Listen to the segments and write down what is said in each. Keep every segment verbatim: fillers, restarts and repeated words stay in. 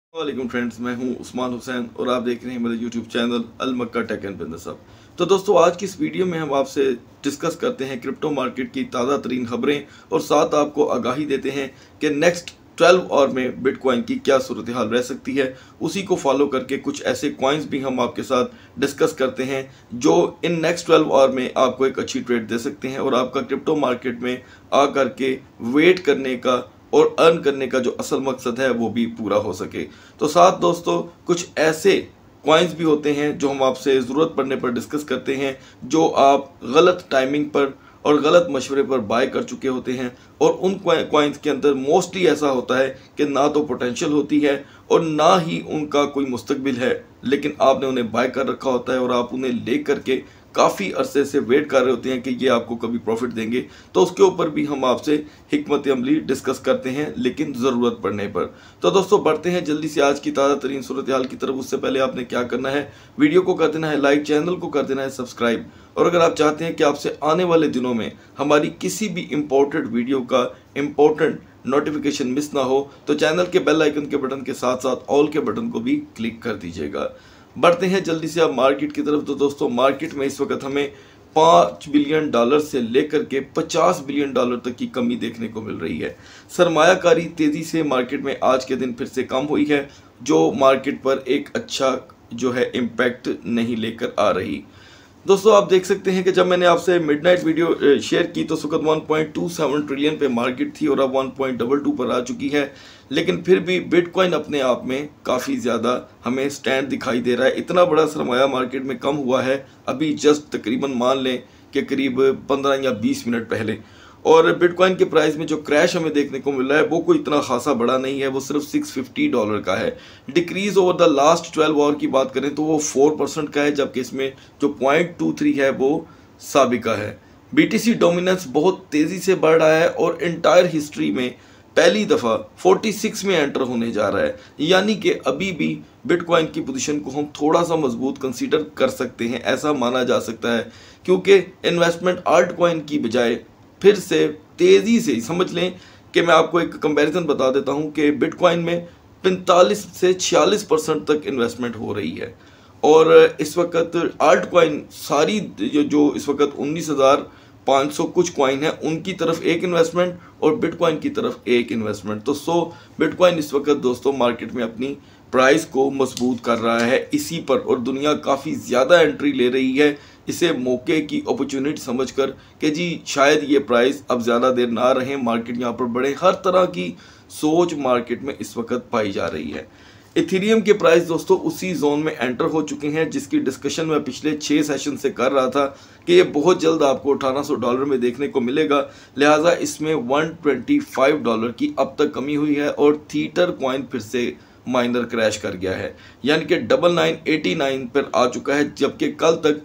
वालेकुम फ्रेंड्स, मैं हूं उस्मान हुसैन और आप देख रहे हैं मेरे YouTube channel Al Makka tech and business hub. तो दोस्तों, आज की इस वीडियो में हम आपसे डिस्कस करते हैं क्रिप्टो मार्केट की ताज़ा तरीन खबरें और साथ आपको आगाही देते हैं कि नेक्स्ट ट्वेल्व आवर में बिटकॉइन की क्या सूरत हाल रह सकती है। उसी को फॉलो करके कुछ ऐसे कॉइन्स भी हम आपके साथ डिस्कस करते हैं जो इन नेक्स्ट ट्वेल्व आवर में आपको एक अच्छी ट्रेड दे सकते हैं और आपका क्रिप्टो मार्केट में आ करके वेट करने का और अर्न करने का जो असल मकसद है वो भी पूरा हो सके। तो साथ दोस्तों, कुछ ऐसे कॉइन्स भी होते हैं जो हम आपसे ज़रूरत पड़ने पर डिस्कस करते हैं, जो आप गलत टाइमिंग पर और गलत मशवरे पर बाय कर चुके होते हैं। और उन कॉइन्स के अंदर मोस्टली ऐसा होता है कि ना तो पोटेंशियल होती है और ना ही उनका कोई मुस्तकबिल है, लेकिन आपने उन्हें बाय कर रखा होता है और आप उन्हें ले करके काफ़ी अरसे से वेट कर रहे होते हैं कि ये आपको कभी प्रॉफिट देंगे। तो उसके ऊपर भी हम आपसे हिकमत अमली डिस्कस करते हैं, लेकिन ज़रूरत पड़ने पर। तो दोस्तों, बढ़ते हैं जल्दी से आज की ताज़ा तरीन सूरत हाल की तरफ। उससे पहले आपने क्या करना है, वीडियो को कर देना है लाइक, चैनल को कर देना है सब्सक्राइब। और अगर आप चाहते हैं कि आपसे आने वाले दिनों में हमारी किसी भी इम्पोर्टेंट वीडियो का इम्पोर्टेंट नोटिफिकेशन मिस ना हो, तो चैनल के बेल आइकन के बटन के साथ साथ ऑल के बटन को भी क्लिक कर दीजिएगा। बढ़ते हैं जल्दी से आप मार्केट की तरफ। तो दोस्तों, मार्केट में इस वक्त हमें पाँच बिलियन डॉलर से लेकर के पचास बिलियन डॉलर तक की कमी देखने को मिल रही है। सरमायाकारी तेज़ी से मार्केट में आज के दिन फिर से कम हुई है, जो मार्केट पर एक अच्छा जो है इम्पैक्ट नहीं लेकर आ रही। दोस्तों, आप देख सकते हैं कि जब मैंने आपसे मिडनाइट वीडियो शेयर की तो उस वक्त one point two seven trillion पे मार्केट थी और अब वन पॉइंट डबल टू पर आ चुकी है। लेकिन फिर भी बिटकॉइन अपने आप में काफ़ी ज़्यादा हमें स्टैंड दिखाई दे रहा है। इतना बड़ा सरमाया मार्केट में कम हुआ है अभी जस्ट तकरीबन मान लें कि करीब पंद्रह या बीस मिनट पहले। और बिटकॉइन के प्राइस में जो क्रैश हमें देखने को मिल रहा है वो कोई इतना खासा बड़ा नहीं है, वो सिर्फ सिक्स फिफ्टी डॉलर का है। Decrease over the last twelve hour की बात करें तो वो फोर परसेंट का है, जबकि इसमें जो पॉइंट टू थ्री है वो साबिका है। बीटीसी डोमिनेंस बहुत तेज़ी से बढ़ रहा है और इंटायर हिस्ट्री में पहली दफ़ा छियालीस में एंटर होने जा रहा है। यानी कि अभी भी बिटकॉइन की पोजीशन को हम थोड़ा सा मजबूत कंसीडर कर सकते हैं, ऐसा माना जा सकता है, क्योंकि इन्वेस्टमेंट आल्ट कॉइन की बजाय फिर से तेज़ी से, समझ लें कि मैं आपको एक कंपैरिजन बता देता हूं कि बिटकॉइन में पैंतालीस से छियालीस परसेंट तक इन्वेस्टमेंट हो रही है। और इस वक्त आल्ट कॉइन सारी जो जो इस वक्त उन्नीस हज़ार पाँच सौ कुछ कॉइन है, उनकी तरफ एक इन्वेस्टमेंट और बिटकॉइन की तरफ एक इन्वेस्टमेंट। तो सो बिटकॉइन इस वक्त दोस्तों मार्केट में अपनी प्राइस को मजबूत कर रहा है इसी पर, और दुनिया काफ़ी ज़्यादा एंट्री ले रही है इसे मौके की अपॉर्चुनिटी समझकर कि जी शायद ये प्राइस अब ज़्यादा देर ना रहे, मार्केट यहाँ पर बढ़े। हर तरह की सोच मार्केट में इस वक्त पाई जा रही है। इथेरियम के प्राइस दोस्तों उसी जोन में एंटर हो चुके हैं जिसकी डिस्कशन मैं पिछले छः सेशन से कर रहा था कि ये बहुत जल्द आपको अठारह सौ डॉलर में देखने को मिलेगा। लिहाजा इसमें एक सौ पच्चीस डॉलर की अब तक कमी हुई है और थीटर कॉइन फिर से माइनर क्रैश कर गया है, यानी कि डबल नाइन एटी नाइन पर आ चुका है, जबकि कल तक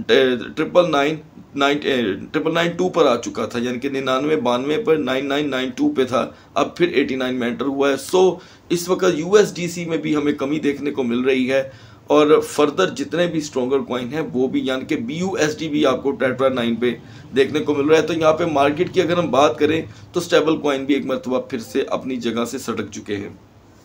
triple nine nine triple nine two पर आ चुका था, यानी कि निन्यानवे बानवे पर नाइन नाइन नाइन टू पे था, अब फिर एटी नाइन में एंटर हुआ है। सो इस वक्त यूएसडीसी में भी हमें कमी देखने को मिल रही है और फर्दर जितने भी स्ट्रॉन्गर कॉइन हैं वो भी, यानी कि बीयूएसडी भी आपको टेट्रा नाइन पे देखने को मिल रहा है। तो यहाँ पे मार्केट की अगर हम बात करें तो स्टेबल कॉइन भी एक मरतबा फिर से अपनी जगह से सटक चुके हैं।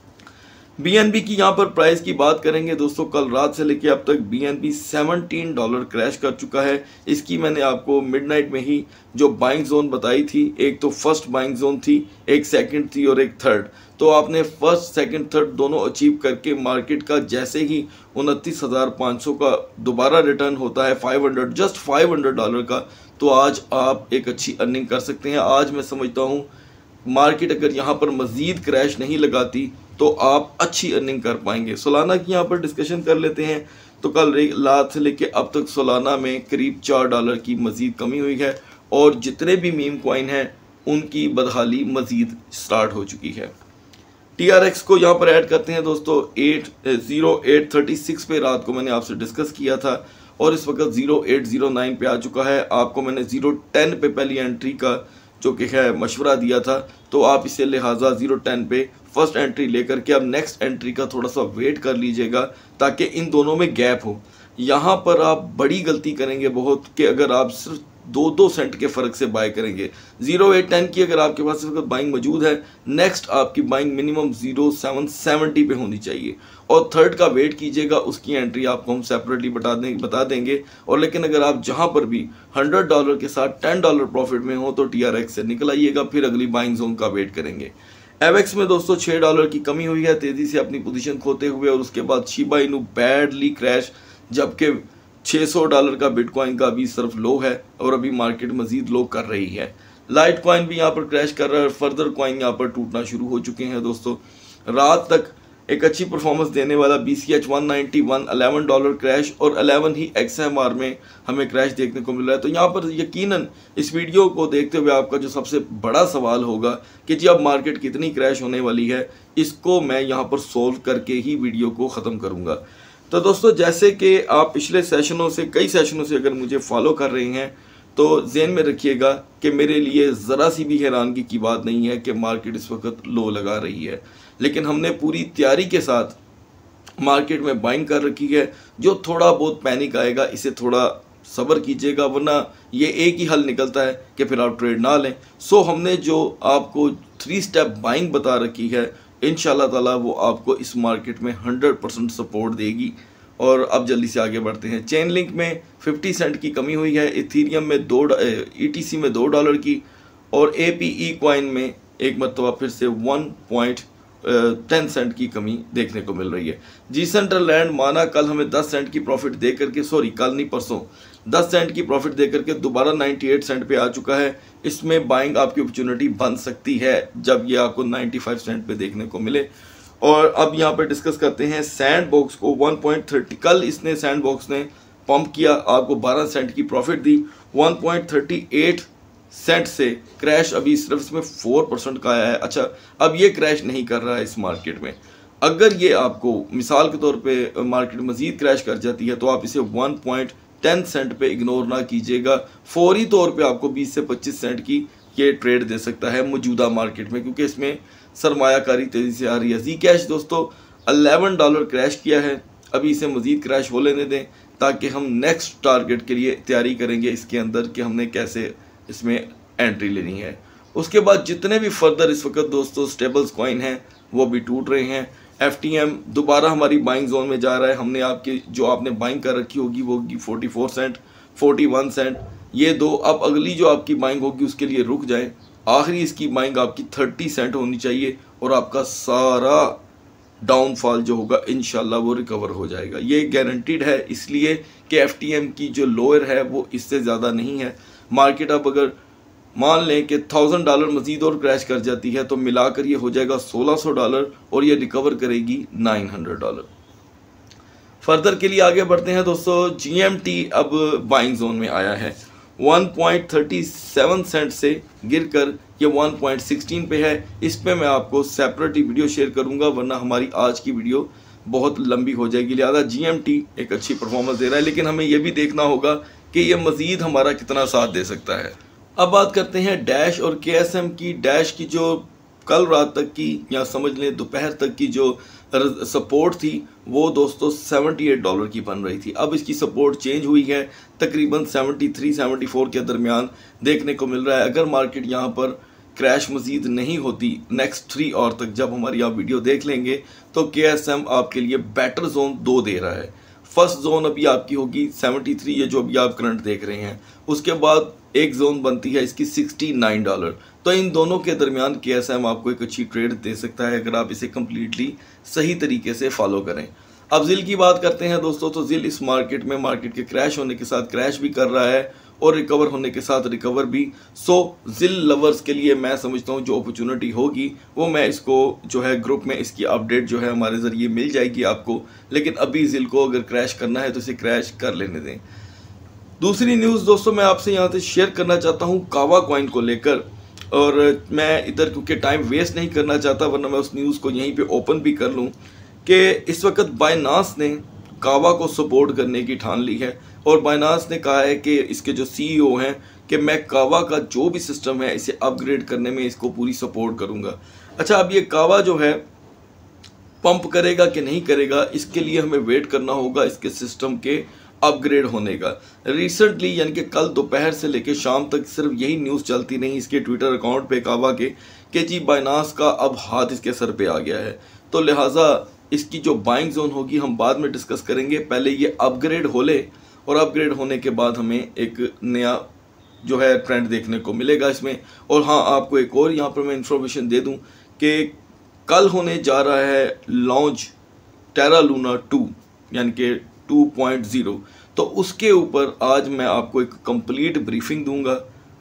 बीएनबी की यहाँ पर प्राइस की बात करेंगे दोस्तों, कल रात से लेके अब तक बीएनबी सत्रह डॉलर क्रैश कर चुका है। इसकी मैंने आपको मिडनाइट में ही जो बाइंग जोन बताई थी, एक तो फर्स्ट बाइंग जोन थी, एक सेकंड थी और एक थर्ड। तो आपने फर्स्ट सेकंड थर्ड दोनों अचीव करके मार्केट का जैसे ही उनतीस हज़ार पाँच सौ का दोबारा रिटर्न होता है पाँच सौ जस्ट पाँच सौ डॉलर का, तो आज आप एक अच्छी अर्निंग कर सकते हैं। आज मैं समझता हूँ मार्केट अगर यहाँ पर मज़ीद क्रैश नहीं लगाती तो आप अच्छी अर्निंग कर पाएंगे। सोलाना की यहाँ पर डिस्कशन कर लेते हैं। तो कल रात से लेके अब तक सोलाना में करीब चार डॉलर की मज़ीद कमी हुई है और जितने भी मीम कॉइन हैं उनकी बदहाली मज़ीद स्टार्ट हो चुकी है। टीआरएक्स को यहाँ पर ऐड करते हैं दोस्तों, eight zero eight thirty six पे रात को मैंने आपसे डिस्कस किया था और इस वक्त ज़ीरो एट ज़ीरो नाइन पे आ चुका है। आपको मैंने ज़ीरो टेन पे पहली एंट्री का जो कि है मशवरा दिया था, तो आप इसे लिहाजा ज़ीरो टेन पे फर्स्ट एंट्री लेकर के अब नेक्स्ट एंट्री का थोड़ा सा वेट कर लीजिएगा ताकि इन दोनों में गैप हो। यहाँ पर आप बड़ी गलती करेंगे बहुत कि अगर आप सिर्फ दो दो सेंट के फ़र्क से बाय करेंगे। ज़ीरो एट टेन की अगर आपके पास इस वक्त बाइंग मौजूद है, नेक्स्ट आपकी buying minimum zero seven seventy पे होनी चाहिए और थर्ड का वेट कीजिएगा, उसकी एंट्री आपको हम सेपरेटली बता देंगे बता देंगे और लेकिन अगर आप जहां पर भी हंड्रेड डॉलर के साथ टेन डॉलर प्रॉफिट में हो तो टी आर एक्स से निकल आइएगा, फिर अगली बाइंग जोन का वेट करेंगे। एवेक्स में दोस्तों छः डॉलर की कमी हुई है तेज़ी से अपनी पोजीशन खोते हुए और उसके बाद शिबा इनू बैडली क्रैश, जबकि छः सौ डॉलर का बिटकॉइन का अभी सिर्फ लो है और अभी मार्केट मजीद लो कर रही है। लाइट कॉइन भी यहाँ पर क्रैश कर रहा है, फर्दर कॉइन यहाँ पर टूटना शुरू हो चुके हैं दोस्तों। रात तक एक अच्छी परफॉर्मेंस देने वाला B C H one ninety one eleven dollar crash और इलेवन ही एक्स एम आर में हमें क्रैश देखने को मिल रहा है। तो यहाँ पर यकीनन इस वीडियो को देखते हुए आपका जो सबसे बड़ा सवाल होगा कि जी अब मार्केट कितनी क्रैश होने वाली है, इसको मैं यहाँ पर सोल्व करके ही वीडियो को ख़त्म करूँगा। तो दोस्तों जैसे कि आप पिछले सेशनों से कई सेशनों से अगर मुझे फॉलो कर रहे हैं तो ज़हन में रखिएगा कि मेरे लिए ज़रा सी भी हैरानगी की बात नहीं है कि मार्केट इस वक्त लो लगा रही है, लेकिन हमने पूरी तैयारी के साथ मार्केट में बाइंग कर रखी है। जो थोड़ा बहुत पैनिक आएगा इसे थोड़ा सब्र कीजिएगा, वरना ये एक ही हल निकलता है कि फिर आप ट्रेड ना लें। सो हमने जो आपको थ्री स्टेप बाइंग बता रखी है, इंशाल्लाह ताला वो आपको इस मार्केट में हंड्रेड परसेंट सपोर्ट देगी। और अब जल्दी से आगे बढ़ते हैं। चेन लिंक में फिफ्टी सेंट की कमी हुई है, इथीरियम में दो ई टी सी में दो डॉलर की और ए पी ई कॉइन में एक मरतबा फिर से वन पॉइंट टेन सेंट की कमी देखने को मिल रही है। जी सेंट्रल लैंड माना कल हमें दस सेंट की प्रॉफिट दे करके सॉरी कल नहीं परसों दस सेंट की प्रॉफिट दे करके दोबारा अट्ठानवे सेंट पे आ चुका है। इसमें बाइंग आपकी अपॉर्चुनिटी बन सकती है जब ये आपको पचानवे सेंट पे देखने को मिले। और अब यहाँ पे डिस्कस करते हैं सैंड बॉक्स को वन पॉइंट थर्टी, कल इसने सैंड बॉक्स ने पंप किया, आपको बारह सेंट की प्रॉफिट दी, one point thirty eight cent से क्रैश अभी सिर्फ इसमें फोर परसेंट का आया है। अच्छा अब ये क्रैश नहीं कर रहा है इस मार्केट में, अगर ये आपको मिसाल के तौर पे मार्केट मजीद क्रैश कर जाती है तो आप इसे वन पॉइंट टेन सेंट पे इग्नोर ना कीजिएगा। फौरी तौर पे आपको बीस से पच्चीस सेंट की ये ट्रेड दे सकता है मौजूदा मार्केट में, क्योंकि इसमें सरमायाकारी तेज़ी से आ रही है। जी कैश दोस्तों इलेवन डॉलर क्रैश किया है, अभी इसे मजीद क्रैश हो लेने दें ताकि हम नेक्स्ट टारगेट के लिए तैयारी करेंगे इसके अंदर कि हमने कैसे इसमें एंट्री लेनी है। उसके बाद जितने भी फर्दर इस वक्त दोस्तों स्टेबल्स कॉइन हैं वो भी टूट रहे हैं। एफ टी एम दोबारा हमारी बाइंग जोन में जा रहा है। हमने आपकी जो आपने बाइंग कर रखी होगी वो होगी forty four cent forty one cent, ये दो अब अगली जो आपकी बाइंग होगी उसके लिए रुक जाएं। आखिरी इसकी बाइंग आपकी थर्टी सेंट होनी चाहिए और आपका सारा डाउनफॉल जो होगा इंशाल्लाह वो रिकवर हो जाएगा। ये गारंटीड है इसलिए कि एफ टी एम की जो लोअर है वो इससे ज़्यादा नहीं है। मार्केट अब अगर मान लें कि थाउजेंड डॉलर मजीद और क्रैश कर जाती है तो मिलाकर ये हो जाएगा सोलह सौ डॉलर और ये रिकवर करेगी नाइन हंड्रेड डॉलर। फर्दर के लिए आगे बढ़ते हैं दोस्तों। जी एम टी अब बाइंग जोन में आया है, one point thirty seven cent से गिरकर ये वन पॉइंट सिक्सटीन पे है। इस पे मैं आपको सेपरेटली वीडियो शेयर करूंगा वरना हमारी आज की वीडियो बहुत लंबी हो जाएगी। लिहाजा जी एम टी एक अच्छी परफॉर्मेंस दे रहा है, लेकिन हमें ये भी देखना होगा कि ये मजीद हमारा कितना साथ दे सकता है। अब बात करते हैं डैश और के एस एम की। डैश की जो कल रात तक की या समझ लें दोपहर तक की जो सपोर्ट थी वो दोस्तों अठहत्तर डॉलर की बन रही थी। अब इसकी सपोर्ट चेंज हुई है, तकरीबन तिहत्तर चौहत्तर के दरमियान देखने को मिल रहा है। अगर मार्केट यहाँ पर क्रैश मजीद नहीं होती नेक्स्ट थ्री और तक जब हमारी आप वीडियो देख लेंगे तो के एस एम आपके लिए बेटर जोन दो दे रहा है। फर्स्ट जोन अभी आपकी होगी तिहत्तर, ये जो अभी आप करंट देख रहे हैं, उसके बाद एक जोन बनती है इसकी उनहत्तर डॉलर। तो इन दोनों के दरमियान के एस एम आपको एक अच्छी ट्रेड दे सकता है अगर आप इसे कम्प्लीटली सही तरीके से फॉलो करें। अब जिल की बात करते हैं दोस्तों, तो जिल इस मार्केट में मार्केट के क्रैश होने के साथ क्रैश भी कर रहा है और रिकवर होने के साथ रिकवर भी। सो जिल लवर्स के लिए मैं समझता हूँ जो अपॉर्चुनिटी होगी वो मैं इसको जो है ग्रुप में इसकी अपडेट जो है हमारे ज़रिए मिल जाएगी आपको, लेकिन अभी जिल को अगर क्रैश करना है तो इसे क्रैश कर लेने दें। दूसरी न्यूज़ दोस्तों मैं आपसे यहाँ से शेयर करना चाहता हूँ कावा कॉइन को लेकर, और मैं इधर क्योंकि टाइम वेस्ट नहीं करना चाहता वरना मैं उस न्यूज़ को यहीं पे ओपन भी कर लूँ कि इस वक्त बाइनांस ने कावा को सपोर्ट करने की ठान ली है और बाइनांस ने कहा है कि इसके जो सी ई ओ हैं कि मैं कावा का जो भी सिस्टम है इसे अपग्रेड करने में इसको पूरी सपोर्ट करूँगा। अच्छा अब ये कावा जो है पंप करेगा कि नहीं करेगा इसके लिए हमें वेट करना होगा इसके सिस्टम के अपग्रेड होने का। रिसेंटली यानी कि कल दोपहर से लेकर शाम तक सिर्फ यही न्यूज़ चलती नहीं इसके ट्विटर अकाउंट पे कावा के कि जी बाइनांस का अब हाथ इसके सर पे आ गया है। तो लिहाजा इसकी जो बाइंग जोन होगी हम बाद में डिस्कस करेंगे, पहले ये अपग्रेड हो ले और अपग्रेड होने के बाद हमें एक नया जो है ट्रेंड देखने को मिलेगा इसमें। और हाँ, आपको एक और यहाँ पर मैं इंफॉर्मेशन दे दूँ कि कल होने जा रहा है लॉन्च टेरा लूना टू यानी कि टू पॉइंट ज़ीरो। तो उसके ऊपर आज मैं आपको एक कंप्लीट ब्रीफिंग दूंगा।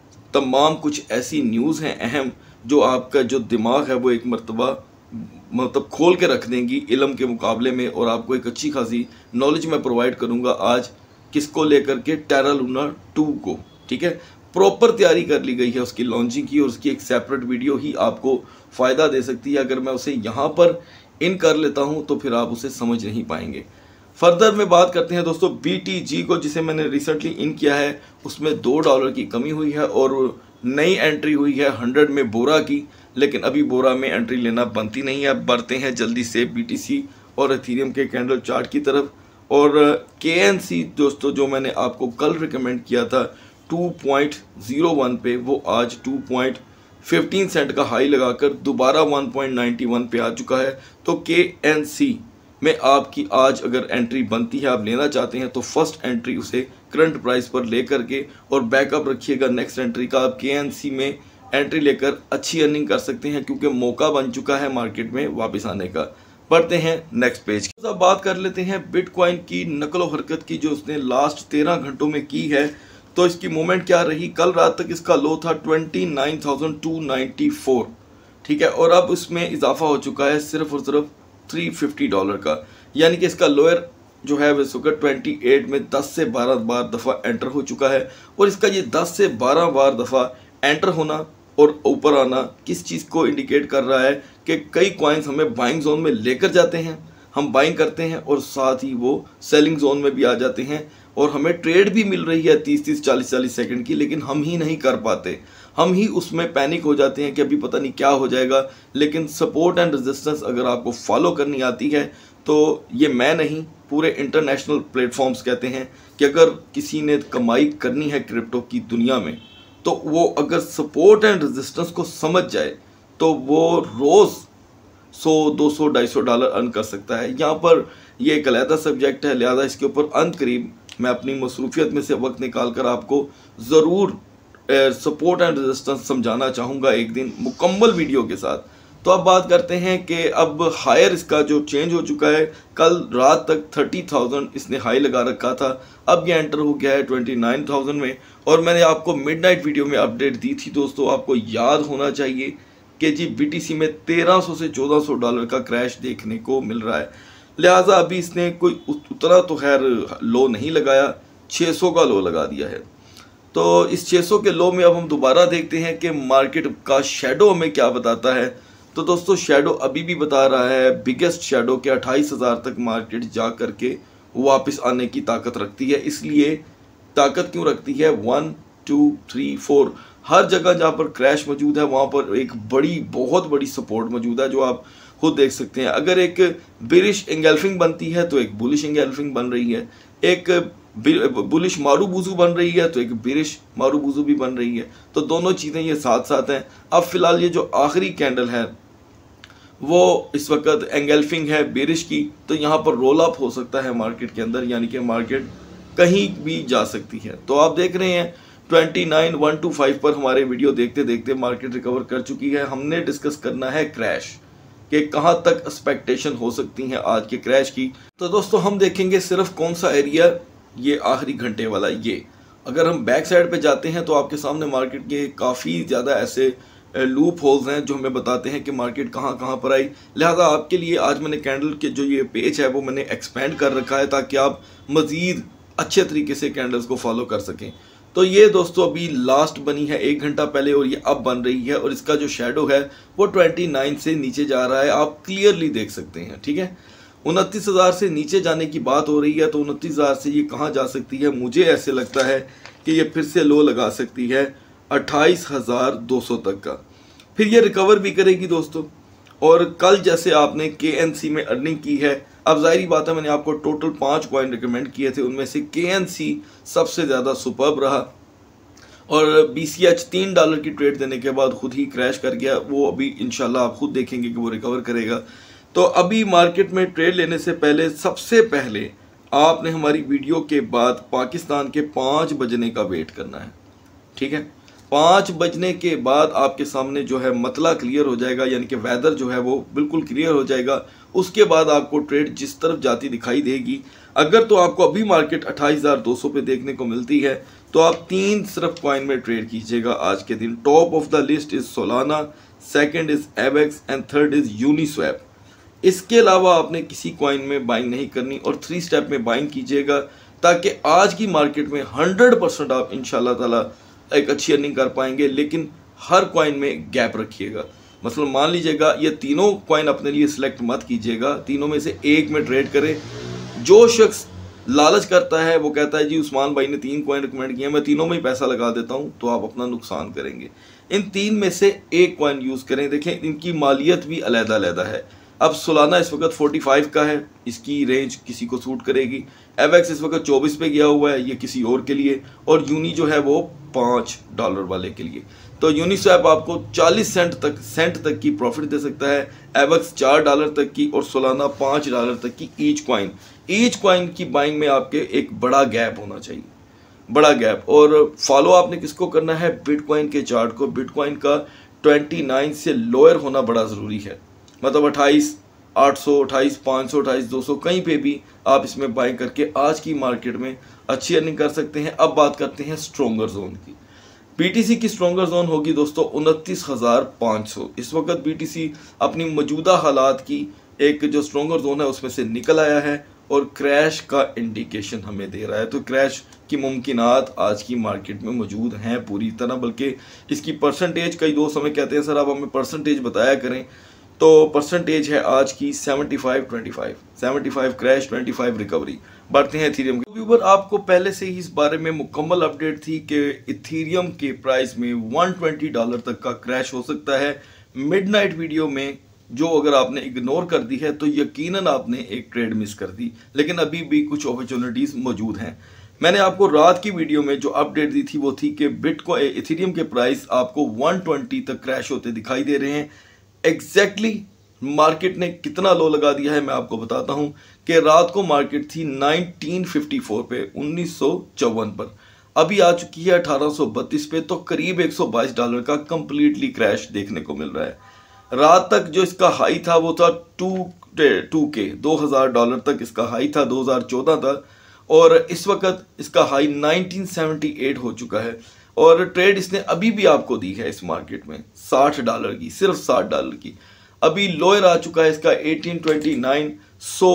तमाम कुछ ऐसी न्यूज़ हैं अहम जो आपका जो दिमाग है वो एक मरतबा मतलब खोल के रख देंगी इल्म के मुकाबले में, और आपको एक अच्छी खासी नॉलेज मैं प्रोवाइड करूंगा आज किसको लेकर के टेरा लूना टू को। ठीक है, प्रॉपर तैयारी कर ली गई है उसकी लॉन्चिंग की और उसकी एक सेपरेट वीडियो ही आपको फ़ायदा दे सकती है। अगर मैं उसे यहाँ पर इन कर लेता हूँ तो फिर आप उसे समझ नहीं पाएंगे। फर्दर में बात करते हैं दोस्तों बी टी जी को, जिसे मैंने रिसेंटली इन किया है। उसमें दो डॉलर की कमी हुई है और नई एंट्री हुई है हंड्रेड में बोरा की, लेकिन अभी बोरा में एंट्री लेना बनती नहीं है। बढ़ते हैं जल्दी से बी टी सी और एथेरियम के कैंडल चार्ट की तरफ। और के एन सी दोस्तों जो मैंने आपको कल रिकमेंड किया था टू पॉइंट ज़ीरो वन पे, वो आज two point one five cent का हाई लगाकर दोबारा वन पॉइंट नाइन वन पे आ चुका है। तो के एन सी में आपकी आज अगर एंट्री बनती है, आप लेना चाहते हैं तो फर्स्ट एंट्री उसे करंट प्राइस पर ले करके और बैकअप रखिएगा नेक्स्ट एंट्री का। आप के एन सी में एंट्री लेकर अच्छी अर्निंग कर सकते हैं क्योंकि मौका बन चुका है मार्केट में वापस आने का। बढ़ते हैं नेक्स्ट पेज की। अब बात कर लेते हैं बिटकॉइन की नकलो हरकत की जो उसने लास्ट तेरह घंटों में की है। तो इसकी मूवमेंट क्या रही, कल रात तक इसका लो था twenty nine thousand two ninety four. ठीक है, और अब उसमें इजाफा हो चुका है सिर्फ और सिर्फ थ्री फिफ्टी डॉलर का, यानी कि इसका लोअर जो है वो सुगर अट्ठाईस में दस से बारह बार दफ़ा एंटर हो चुका है। और इसका ये दस से बारह बार दफ़ा एंटर होना और ऊपर आना किस चीज़ को इंडिकेट कर रहा है कि कई कॉइन्स हमें बाइंग जोन में लेकर जाते हैं, हम बाइंग करते हैं और साथ ही वो सेलिंग जोन में भी आ जाते हैं और हमें ट्रेड भी मिल रही है तीस तीस चालीस चालीस सेकंड की, लेकिन हम ही नहीं कर पाते। हम ही उसमें पैनिक हो जाते हैं कि अभी पता नहीं क्या हो जाएगा। लेकिन सपोर्ट एंड रेजिस्टेंस अगर आपको फॉलो करनी आती है तो ये मैं नहीं, पूरे इंटरनेशनल प्लेटफॉर्म्स कहते हैं कि अगर किसी ने कमाई करनी है क्रिप्टो की दुनिया में तो वो अगर सपोर्ट एंड रेजिस्टेंस को समझ जाए तो वो रोज़ सौ दो सौ ढाई सौ डॉलर अर्न कर सकता है। यहाँ पर ये एक अलहदा सब्जेक्ट है, लिहाजा इसके ऊपर अंत करीब मैं अपनी मसरूफियत में से वक्त निकाल कर आपको ज़रूर सपोर्ट एंड रेजिस्टेंस समझाना चाहूँगा एक दिन मुकम्मल वीडियो के साथ। तो अब बात करते हैं कि अब हायर इसका जो चेंज हो चुका है। कल रात तक थर्टी थाउजेंड इसने हाई लगा रखा था, अब ये एंटर हो गया है ट्वेंटी नाइन थाउजेंड में। और मैंने आपको मिडनाइट वीडियो में अपडेट दी थी दोस्तों, आपको याद होना चाहिए कि जी बीटीसी में तेरह सौ से चौदह सौ डॉलर का क्रैश देखने को मिल रहा है। लिहाजा अभी इसने कोई उतना तो खैर लो नहीं लगाया, छः सौ का लो लगा दिया है। तो इस छः सौ के लो में अब हम दोबारा देखते हैं कि मार्केट का शेडो हमें क्या बताता है। तो दोस्तों शेडो अभी भी बता रहा है बिगेस्ट शेडो के अट्ठाईस हज़ार तक मार्केट जा करके वापस आने की ताकत रखती है। इसलिए ताकत क्यों रखती है, वन टू थ्री फोर हर जगह जहाँ पर क्रैश मौजूद है वहाँ पर एक बड़ी बहुत बड़ी सपोर्ट मौजूद है जो आप खुद देख सकते हैं। अगर एक बिरिश एंगल्फिंग बनती है तो एक बुलिश एंगल्फिंग बन रही है, एक बुलिश मारूबूजू बन रही है तो एक बिरिश मारूबूजू भी बन रही है। तो दोनों चीज़ें ये साथ साथ हैं। अब फिलहाल ये जो आखिरी कैंडल है वो इस वक्त एंगल्फिंग है बिरिश की, तो यहाँ पर रोल अप हो सकता है मार्केट के अंदर, यानी कि मार्केट कहीं भी जा सकती है। तो आप देख रहे हैं twenty nine one two five पर हमारे वीडियो देखते देखते मार्केट रिकवर कर चुकी है। हमने डिस्कस करना है क्रैश कि कहाँ तक एक्सपेक्टेशन हो सकती हैं आज के क्रैश की। तो दोस्तों हम देखेंगे सिर्फ कौन सा एरिया, ये आखिरी घंटे वाला। ये अगर हम बैक साइड पे जाते हैं तो आपके सामने मार्केट के काफ़ी ज़्यादा ऐसे लूप होल्स हैं जो हमें बताते हैं कि मार्केट कहाँ कहाँ पर आई। लिहाजा आपके लिए आज मैंने कैंडल के जो ये पेज है वो मैंने एक्सपेंड कर रखा है ताकि आप मज़ीद अच्छे तरीके से कैंडल्स को फॉलो कर सकें। तो ये दोस्तों अभी लास्ट बनी है एक घंटा पहले और ये अब बन रही है और इसका जो शेडो है वो ट्वेंटी नाइन से नीचे जा रहा है, आप क्लियरली देख सकते हैं। ठीक है, उनतीस हज़ार से नीचे जाने की बात हो रही है, तो उनतीस हज़ार से ये कहाँ जा सकती है, मुझे ऐसे लगता है कि ये फिर से लो लगा सकती है अट्ठाईस हज़ार दो सौ तक का, फिर ये रिकवर भी करेगी दोस्तों और कल जैसे आपने के एन सी में अर्निंग की है, अब जाहिर बात है मैंने आपको टोटल पाँच कॉइन रिकमेंड किए थे, उनमें से के एन सी सबसे ज़्यादा सुपर्ब रहा और बी सी एच तीन डॉलर की ट्रेड देने के बाद खुद ही क्रैश कर गया। वो अभी इंशाल्लाह आप खुद देखेंगे कि वो रिकवर करेगा। तो अभी मार्केट में ट्रेड लेने से पहले सबसे पहले आपने हमारी वीडियो के बाद पाकिस्तान के पाँच बजने का वेट करना है, ठीक है। पाँच बजने के बाद आपके सामने जो है मतला क्लियर हो जाएगा, यानी कि वेदर जो है वो बिल्कुल क्लियर हो जाएगा। उसके बाद आपको ट्रेड जिस तरफ जाती दिखाई देगी, अगर तो आपको अभी मार्केट अट्ठाईस हज़ार दो सौ पे देखने को मिलती है तो आप तीन सिर्फ कॉइन में ट्रेड कीजिएगा आज के दिन। Top of the list is Solana, second is Avax and third is Uniswap. इसके अलावा आपने किसी कॉइन में बाइंग नहीं करनी और थ्री स्टेप में बाइंग कीजिएगा, ताकि आज की मार्केट में हंड्रेड परसेंट आप इंशाल्लाह ताला एक अच्छी अर्निंग कर पाएंगे। लेकिन हर कॉइन में गैप रखिएगा। मतलब मान लीजिएगा ये तीनों कॉइन अपने लिए सिलेक्ट मत कीजिएगा, तीनों में से एक में ट्रेड करें। जो शख्स लालच करता है वो कहता है जी उस्मान भाई ने तीन कॉइन रिकमेंड किया, मैं तीनों में ही पैसा लगा देता हूं, तो आप अपना नुकसान करेंगे। इन तीन में से एक कॉइन यूज़ करें। देखें इनकी मालियत भी अलग अलग है। अब सोलाना इस वक्त पैंतालीस का है, इसकी रेंज किसी को सूट करेगी। एवेक्स इस वक्त चौबीस पे गया हुआ है, ये किसी और के लिए। और यूनी जो है वो पाँच डॉलर वाले के लिए। तो यूनिस्वैप आपको चालीस सेंट तक सेंट तक की प्रॉफिट दे सकता है, एवेक्स चार डॉलर तक की और सोलाना पाँच डॉलर तक की ईच कॉइन। ईच कॉइन की बाइंग में आपके एक बड़ा गैप होना चाहिए, बड़ा गैप। और फॉलो आपने किसको करना है? बिटकॉइन के चार्ट को। बिटकॉइन का उनतीस से लोअर होना बड़ा ज़रूरी है, मतलब अट्ठाईस आठ सौ, अट्ठाईस पाँच सौ, अट्ठाईस दो सौ, कहीं पे भी आप इसमें बाइंग करके आज की मार्केट में अच्छी अर्निंग कर सकते हैं। अब बात करते हैं स्ट्रोंगर जोन की। बीटीसी की स्ट्रोंगर जोन होगी दोस्तों उनतीस हज़ार पाँच सौ। इस वक्त बीटीसी अपनी मौजूदा हालात की एक जो स्ट्रोंगर जोन है उसमें से निकल आया है और क्रैश का इंडिकेशन हमें दे रहा है। तो क्रैश की मुमकिनात आज की मार्केट में मौजूद हैं पूरी तरह, बल्कि इसकी परसेंटेज कई दोस्त हमें कहते हैं सर आप हमें परसेंटेज बताया करें, तो परसेंटेज है आज की पचहत्तर पच्चीस, पचहत्तर क्रैश, पच्चीस रिकवरी। बढ़ते हैं इथेरियम के व्यूवर। आपको पहले से ही इस बारे में मुकम्मल अपडेट थी कि इथेरियम के प्राइस में एक सौ बीस डॉलर तक का क्रैश हो सकता है। मिडनाइट वीडियो में जो अगर आपने इग्नोर कर दी है तो यकीनन आपने एक ट्रेड मिस कर दी, लेकिन अभी भी कुछ अपॉर्चुनिटीज़ मौजूद हैं। मैंने आपको रात की वीडियो में जो अपडेट दी थी वो थी कि बिटकॉइन इथेरियम के प्राइस आपको एक सौ बीस तक क्रैश होते दिखाई दे रहे हैं। एग्जैक्टली exactly मार्केट ने कितना लो लगा दिया है मैं आपको बताता हूं कि रात को मार्केट थी उन्नीस सौ चौवन पे, उन्नीस सौ चौवन पर, अभी आ चुकी है अठारह सौ बत्तीस पे। तो करीब एक सौ बाईस डॉलर का कंप्लीटली क्रैश देखने को मिल रहा है। रात तक जो इसका हाई था वो था टू टू के दो हज़ार डॉलर तक इसका हाई था, दो हज़ार चौदह तक, और इस वक्त इसका हाई उन्नीस सौ अठहत्तर हो चुका है। और ट्रेड इसने अभी भी आपको दी है इस मार्केट में साठ डॉलर की, सिर्फ साठ डॉलर की। अभी लोअर आ चुका है इसका अठारह सौ उनतीस। सो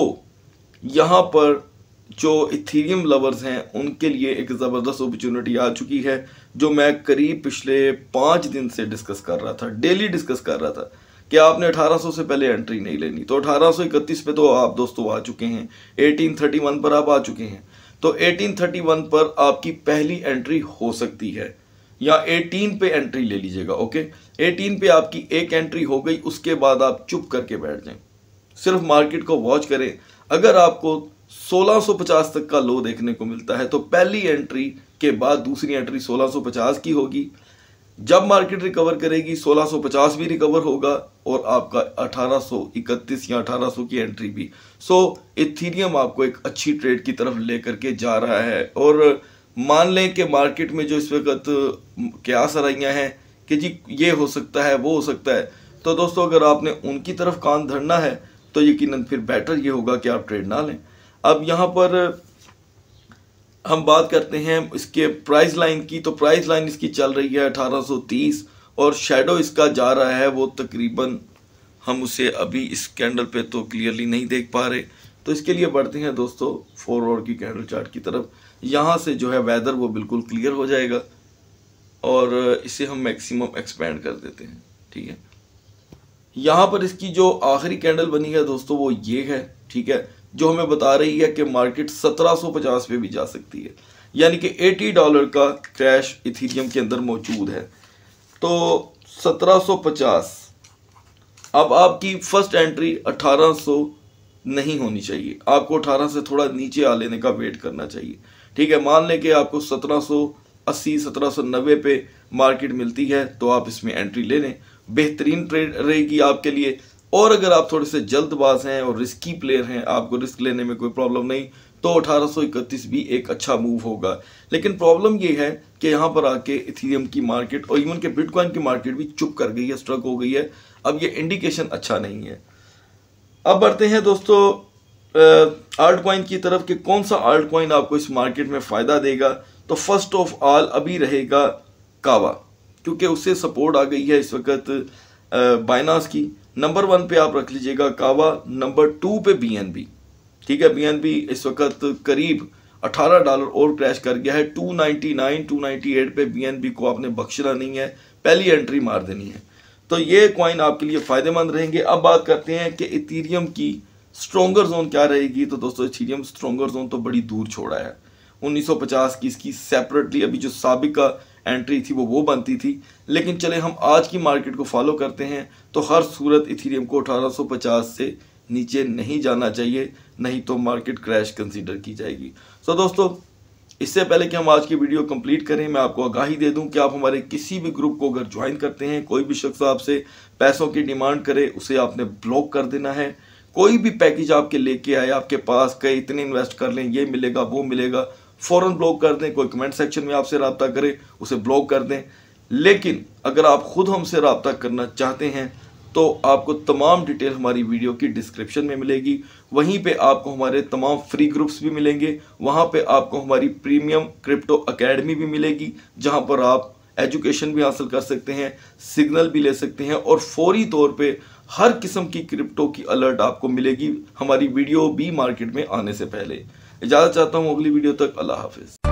यहाँ पर जो इथेरियम लवर्स हैं उनके लिए एक ज़बरदस्त अपॉर्चुनिटी आ चुकी है, जो मैं करीब पिछले पाँच दिन से डिस्कस कर रहा था, डेली डिस्कस कर रहा था कि आपने अठारह सौ से पहले एंट्री नहीं लेनी। तो अठारह सौ इकतीस पे तो आप दोस्तों आ चुके हैं, अठारह सौ इकतीस पर आप आ चुके हैं। तो अठारह सौ इकतीस पर आपकी पहली एंट्री हो सकती है, या अठारह पे एंट्री ले लीजिएगा। ओके, अठारह पे आपकी एक एंट्री हो गई, उसके बाद आप चुप करके बैठ जाएं, सिर्फ मार्केट को वॉच करें। अगर आपको सोलह सौ पचास तक का लो देखने को मिलता है तो पहली एंट्री के बाद दूसरी एंट्री सोलह सौ पचास की होगी। जब मार्केट रिकवर करेगी सोलह सौ पचास भी रिकवर होगा और आपका अठारह सौ इकतीस या अठारह सौ की एंट्री भी। सो इथेरियम आपको एक अच्छी ट्रेड की तरफ लेकर के जा रहा है। और मान लें कि मार्केट में जो इस वक्त क्या सराइयाँ हैं कि जी ये हो सकता है वो हो सकता है, तो दोस्तों अगर आपने उनकी तरफ कान धरना है तो यकीनन फिर बेटर ये होगा कि आप ट्रेड ना लें। अब यहाँ पर हम बात करते हैं इसके प्राइस लाइन की। तो प्राइस लाइन इसकी चल रही है अठारह सौ तीस और शेडो इसका जा रहा है वो तकरीबन, हम उसे अभी इस कैंडल पे तो क्लियरली नहीं देख पा रहे, तो इसके लिए बढ़ते हैं दोस्तों फोर आवर की कैंडल चार्ट की तरफ। यहाँ से जो है वेदर वो बिल्कुल क्लियर हो जाएगा और इसे हम मैक्सिमम एक्सपेंड कर देते हैं, ठीक है। यहाँ पर इसकी जो आखिरी कैंडल बनी है दोस्तों वो ये है, ठीक है, जो हमें बता रही है कि मार्केट सत्रह सौ पचास पे भी जा सकती है, यानी कि अस्सी डॉलर का क्रैश इथेरियम के अंदर मौजूद है। तो सत्रह सौ पचास अब आपकी फर्स्ट एंट्री अठारह सौ नहीं होनी चाहिए, आपको अठारह से थोड़ा नीचे आ लेने का वेट करना चाहिए। ठीक है, मान लें कि आपको सत्रह सौ अस्सी सत्रह सौ नब्बे पे मार्केट मिलती है तो आप इसमें एंट्री ले लें, बेहतरीन ट्रेड रहेगी आपके लिए। और अगर आप थोड़े से जल्दबाज हैं और रिस्की प्लेयर हैं, आपको रिस्क लेने में कोई प्रॉब्लम नहीं, तो अठारह सौ इकतीस भी एक अच्छा मूव होगा। लेकिन प्रॉब्लम ये है कि यहाँ पर आके इथेरियम की मार्केट और इवन के बिटकॉइन की मार्केट भी चुप कर गई है, स्ट्रक हो गई है। अब ये इंडिकेशन अच्छा नहीं है। अब बढ़ते हैं दोस्तों आल्ट कॉइन की तरफ कि कौन सा आल्ट कॉइन आपको इस मार्केट में फ़ायदा देगा। तो फर्स्ट ऑफ ऑल अभी रहेगा कावा, क्योंकि उससे सपोर्ट आ गई है इस वक्त बाइनांस की। नंबर वन पे आप रख लीजिएगा कावा, नंबर टू पे बीएनबी। ठीक है, बीएनबी इस वक्त करीब अठारह डॉलर और क्रैश कर गया है। Two ninety nine two ninety eight पे बीएनबी को आपने बख्शना नहीं है, पहली एंट्री मार देनी है। तो ये कॉइन आपके लिए फ़ायदेमंद रहेंगे। अब बात करते हैं कि इथेरियम की स्ट्रॉन्गर जोन क्या रहेगी। तो दोस्तों इथेरियम स्ट्रॉन्गर जोन तो बड़ी दूर छोड़ा है, उन्नीस सौ पचास की इसकी सेपरेटली अभी जो साबिका एंट्री थी वो वो बनती थी। लेकिन चले हम आज की मार्केट को फॉलो करते हैं तो हर सूरत इथेरियम को अठारह सौ पचास से नीचे नहीं जाना चाहिए, नहीं तो मार्केट क्रैश कंसीडर की जाएगी। सो so दोस्तों, इससे पहले कि हम आज की वीडियो कंप्लीट करें, मैं आपको आगाही दे दूं कि आप हमारे किसी भी ग्रुप को अगर ज्वाइन करते हैं, कोई भी शख्स आपसे पैसों की डिमांड करे, उसे आपने ब्लॉक कर देना है। कोई भी पैकेज आपके लेके आए, आपके पास कई इतने इन्वेस्ट कर लें, ये मिलेगा वो मिलेगा, फ़ौरन ब्लॉक कर दें। कोई कमेंट सेक्शन में आपसे रब्ता करे, उसे ब्लॉक कर दें। लेकिन अगर आप खुद हमसे रब्ता करना चाहते हैं तो आपको तमाम डिटेल हमारी वीडियो की डिस्क्रिप्शन में मिलेगी। वहीं पे आपको हमारे तमाम फ्री ग्रुप्स भी मिलेंगे, वहाँ पे आपको हमारी प्रीमियम क्रिप्टो अकेडमी भी मिलेगी, जहाँ पर आप एजुकेशन भी हासिल कर सकते हैं, सिग्नल भी ले सकते हैं और फौरी तौर पे हर किस्म की क्रिप्टो की अलर्ट आपको मिलेगी हमारी वीडियो भी मार्केट में आने से पहले। इजाज़त चाहता हूँ, अगली वीडियो तक अल्लाह हाफिज़।